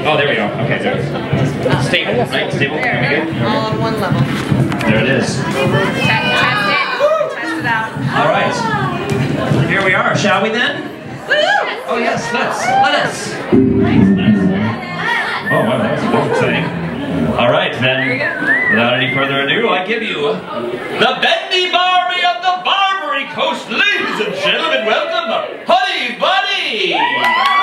Oh, there we go. Okay, there. Stable, right? Stable. There we go. All on one level. There it is. Test it. Test it out. All right. Here we are. Shall we then? Oh yes, let's. Oh, wow, that was a good thing. All right, then. Without any further ado, I give you the Bendy Barbie of the Barbary Coast, ladies and gentlemen. Welcome, HoneyBunny.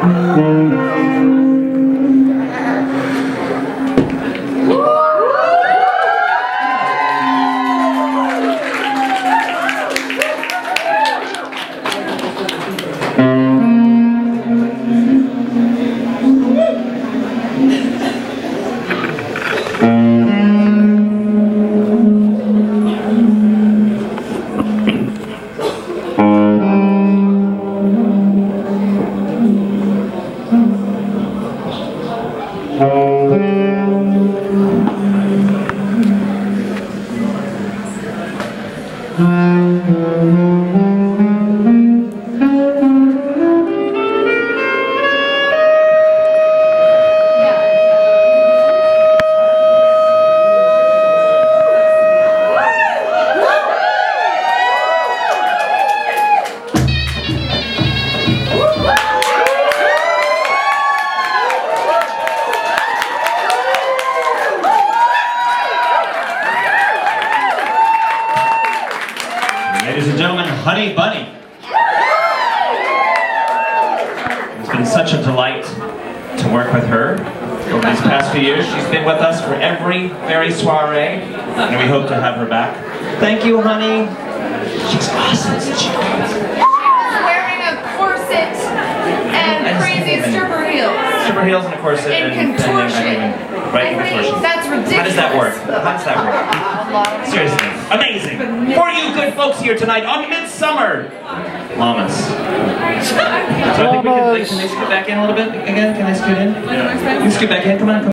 Ladies and gentlemen, HoneyBunny. It's been such a delight to work with her over these past few years. She's been with us for every very soiree, and we hope to have her back. Thank you, honey. She's awesome, isn't she? Wearing a corset and crazy stripper heels. Stripper heels and a corset. And contortion. Right, contortion. That's ridiculous. How does that work? How does that work? Seriously. Amazing. For you good folks here tonight on Midsummer. Llamas. So I think we can they scoot back in a little bit again? Can they scoot in? Yeah. You scoot back in, come on.